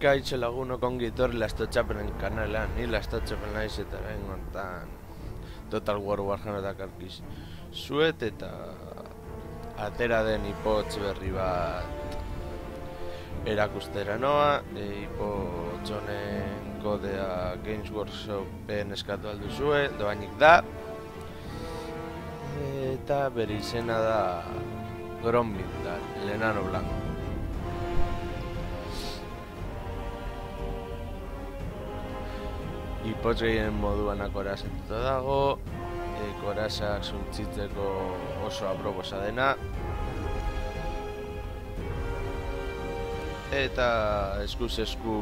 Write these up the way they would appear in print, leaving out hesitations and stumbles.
Kaixo lagunok ongi etorri Lastotxapenen kanalean, ni Lastotxapen naiz eta orain honetan Total War Warhammer dakarkiz zuet eta atera den ipotx berri bat erakustera noa. Ipotx honen kodea Games Workshopen eskatu alduzue, doainik da. Eta bere izena da Gromvindal, el enano blanco. Ipotx gehien moduan akorazetuta dago, korazak suntzitzeko oso aproposa dena. Eta eskuz esku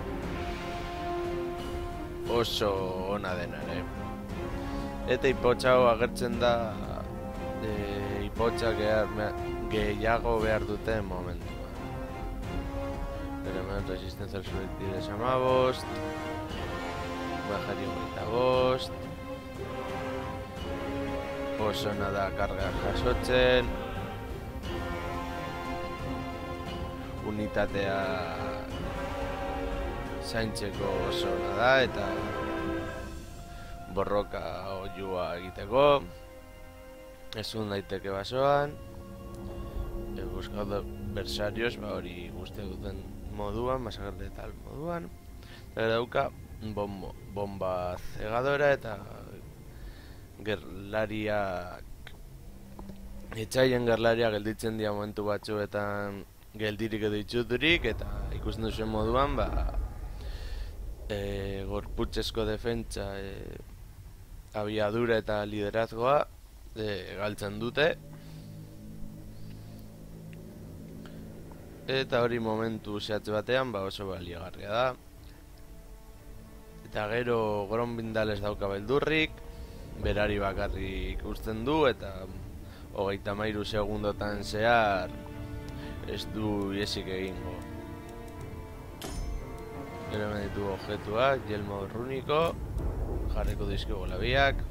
oso ona dena ere. Eta ipotx hau agertzen da ipotxak gehiago behar duten momentua. Pero resistencia al sueltires amabost, bajari 25, oso nada karga jasotzen, unitatea zaintzeko oso nada eta borroka oiua egiteko, ezun daiteke basoan, buscado adversarios, hori guztiak duten moduan, masakarte tal moduan, eta dauka bomba cegadora eta gerlariak etxaien gerlariak gelditzen dira momentu batzuetan geldirik edo itxuturik, eta ikusten duzuen moduan gorputzezko defentsa, abiadura eta liderazgoa galtzen dute, eta hori momentu zehatz batean oso baliagarria da. Eta gero Gromvindal ez dauka beldurrik, berari bakarrik uzten du eta 33 segundotan zehar ez du iesik egingo. Gero hemen ditu objetuak, yelmo runiko, jarriko dizkigu labiak.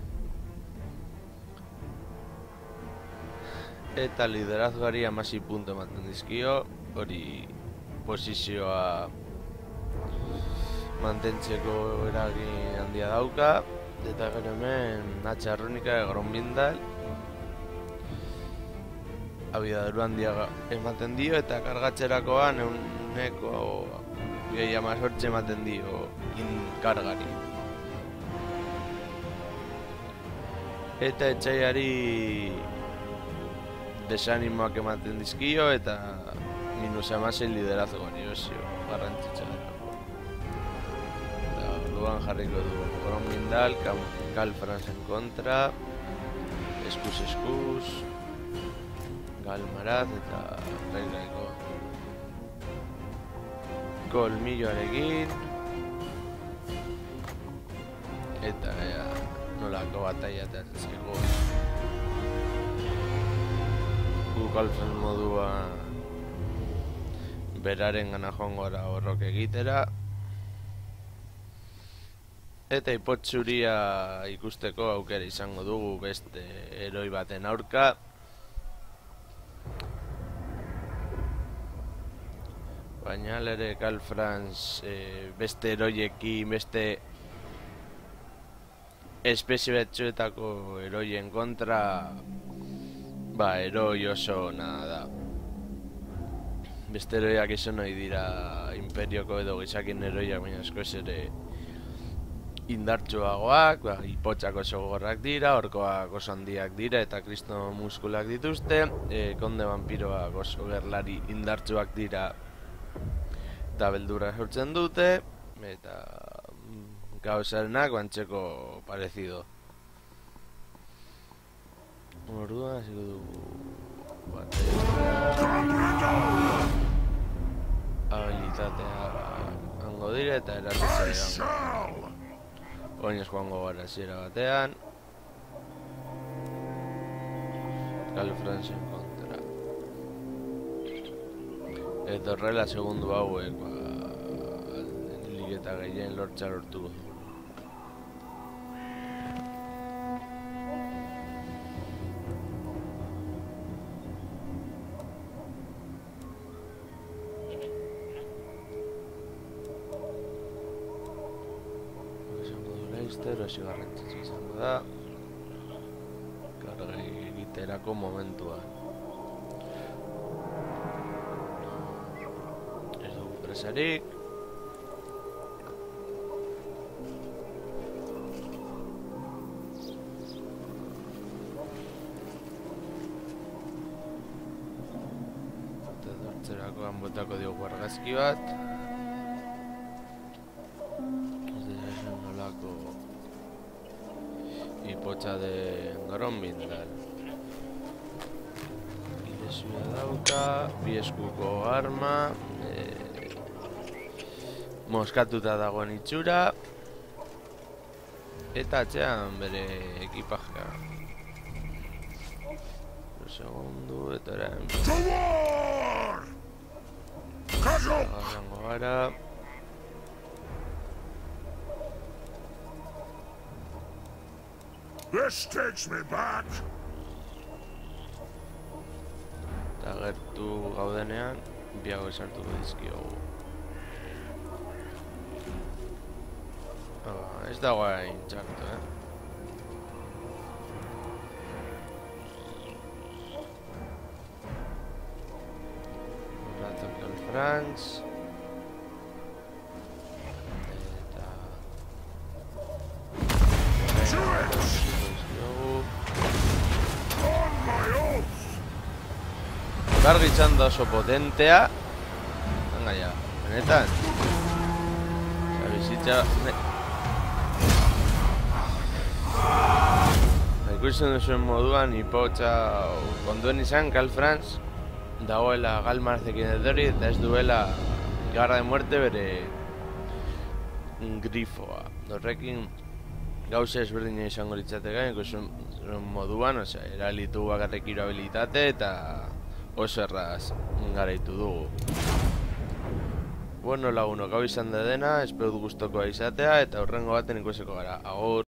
Eta liderazgoari 16 punto ematen dizkio, hori posizioa mantentzeko eragin handia dauka. Eta gero hemen hatxa runika Gromvindal abiadura handia ematen dio eta kargatzerakoan euneko 18 ematen dio kargari. Eta etxaiari desanimoak ematen dizkio eta -16 liderazgoari oso garrantzitsua da. Orduan jarriko du Gromvindal, Calfrance en kontra, eskuz, Galmaraz eta Reiraiko kolmilloarekin. Eta nolako bataia eta zego Calfrance modua beraren gana joango gara horrok egitera. Eta ipotx zuria ikusteko aukera izango dugu beste heroi baten aurka. Baina ere Calfrance beste heroiekin, beste espezie batzuetako heroien kontra heroi oso ona da. Beste heroiak izan nahi dira imperioko edo gizakin heroiak, baina askoz ere indartsuagoak, ipotxak oso gogorrak dira, orkoak oso handiak dira eta kristo muskulak dituzte, konde vampiroak oso gerlari indartsuak dira eta beldurra sortzen dute, eta gauzarenak bantzeko parezido. Orduan, hasiko dugu habilitatea hango dire eta erasotzea hango. Oinez joango gara zira batean. Calfrance en kontra. Eta horrela segundu hauek liketa gehien lortza lortuko du. Laster hasi garrantzitsu izango da karga egiterako momentua. Ez dugu presarik. Eta dortzerakoan botako diogu argazki bat. Ipotxa de Gorombindal. Ilesua dauka, bi eskuko arma, moskatuta dagoen itxura, eta atxean bere ekipajea. Segundu, eta orain agarrango gara. This takes me back. Eta gertu gaudenean, biago esartuko dizkiogu. Ez dago hain txartu, Ratok el Franz. Gargi txanda oso potentea. Venga ya, benetan. Bizitza... Ikusten duzuen moduan, ipotxa konduen izan, Karl Franz dagoela galmarzekin edori eta ez duela garra de muerte bere grifoa. Horrekin gauza ezberdina izango litzateka, ikusten moduan, eralitu bakarrik irabilitate eta oso erraz garaitu dugu. Bueno lagunok, hau izan da dena, espero du gustokoa izatea eta hurrengo baten ikusiko gara. Agur!